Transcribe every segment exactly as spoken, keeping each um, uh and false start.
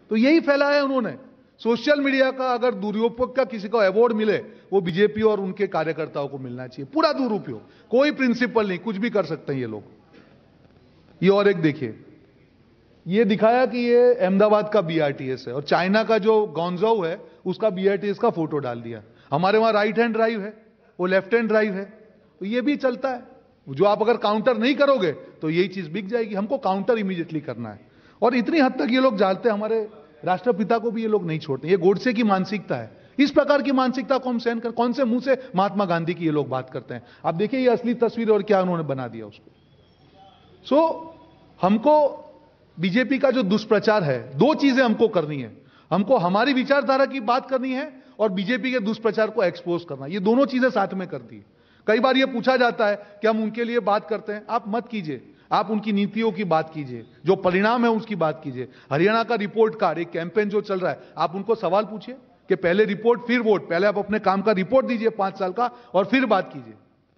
तो यही फैलाया है उन्होंने। सोशल मीडिया का अगर दुरुपयोग का किसी को अवार्ड मिले वो बीजेपी और उनके कार्यकर्ताओं को मिलना चाहिए। पूरा दुरुपयोग, कोई प्रिंसिपल नहीं, कुछ भी कर सकते हैं ये लोग। ये और एक देखिए, ये दिखाया कि ये अहमदाबाद का बीआरटीएस है और चाइना का जो गॉन्जोउ है उसका बीआरटीएस का फोटो डाल दिया। हमारे वहां राइट हैंड ड्राइव है, वो लेफ्ट हैंड ड्राइव है, तो ये भी चलता है। जो आप अगर काउंटर नहीं करोगे तो यही चीज बिक जाएगी। हमको काउंटर इमीडिएटली करना है। और इतनी हद तक ये लोग जानते हैं, हमारे राष्ट्रपिता को भी ये लोग नहीं छोड़ते। ये गोडसे की मानसिकता है। इस प्रकार की मानसिकता को हम सहन कर, कौन से मुंह से महात्मा गांधी की ये लोग बात करते हैं। आप देखिए ये असली तस्वीर और क्या उन्होंने बना दिया उसको। सो so, हमको बीजेपी का जो दुष्प्रचार है, दो चीजें हमको करनी है। हमको हमारी विचारधारा की बात करनी है और बीजेपी के दुष्प्रचार को एक्सपोज करना। ये दोनों चीजें साथ में करती है। कई बार ये पूछा जाता है कि हम उनके लिए बात करते हैं। आप मत कीजिए, आप उनकी नीतियों की बात कीजिए, जो परिणाम है उसकी बात कीजिए। हरियाणा का रिपोर्ट कार्ड, एक कैंपेन जो चल रहा है, आप उनको सवाल पूछिए कि पहले रिपोर्ट फिर वोट। पहले आप अपने काम का रिपोर्ट दीजिए पांच साल का और फिर बात कीजिए।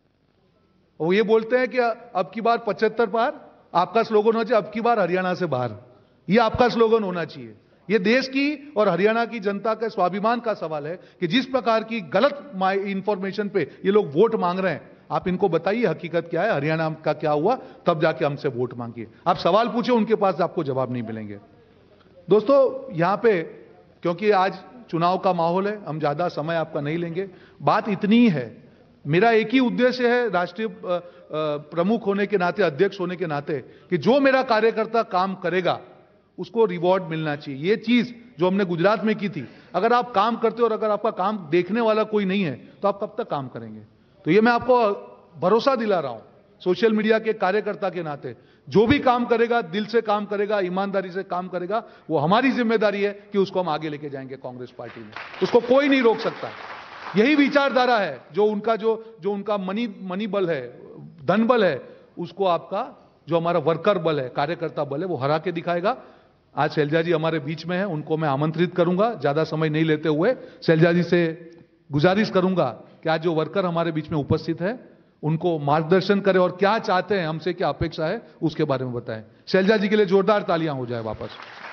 वो ये बोलते हैं कि अब की बार पचहत्तर पार, आपका स्लोगन होना चाहिए अब की बार हरियाणा से बाहर। ये आपका स्लोगन होना चाहिए। ये देश की और हरियाणा की जनता के स्वाभिमान का सवाल है कि जिस प्रकार की गलत इंफॉर्मेशन पे ये लोग वोट मांग रहे हैं, आप इनको बताइए हकीकत क्या है, हरियाणा का क्या हुआ, तब जाके हमसे वोट मांगिए। आप सवाल पूछे, उनके पास आपको जवाब नहीं मिलेंगे। दोस्तों यहां पे क्योंकि आज चुनाव का माहौल है, हम ज्यादा समय आपका नहीं लेंगे। बात इतनी ही है, मेरा एक ही उद्देश्य है राष्ट्रीय प्रमुख होने के नाते, अध्यक्ष होने के नाते, कि जो मेरा कार्यकर्ता काम करेगा उसको रिवॉर्ड मिलना चाहिए। ये चीज जो हमने गुजरात में की थी, अगर आप काम करते हो और अगर आपका काम देखने वाला कोई नहीं है तो आप कब तक काम करेंगे। तो ये मैं आपको भरोसा दिला रहा हूं सोशल मीडिया के कार्यकर्ता के नाते, जो भी काम करेगा, दिल से काम करेगा, ईमानदारी से काम करेगा, वो हमारी जिम्मेदारी है कि उसको हम आगे लेके जाएंगे कांग्रेस पार्टी में। उसको कोई नहीं रोक सकता। यही विचारधारा है जो उनका जो जो उनका मनी मनी बल है, धन बल है, उसको आपका जो हमारा वर्कर बल है, कार्यकर्ता बल है, वो हरा के दिखाएगा। आज शैलजा जी हमारे बीच में है, उनको मैं आमंत्रित करूंगा। ज्यादा समय नहीं लेते हुए शैलजा जी से गुजारिश करूंगा कि आज जो वर्कर हमारे बीच में उपस्थित है उनको मार्गदर्शन करें और क्या चाहते हैं, हमसे क्या अपेक्षा है, उसके बारे में बताएं। शैलजा जी के लिए जोरदार तालियां हो जाए वापस।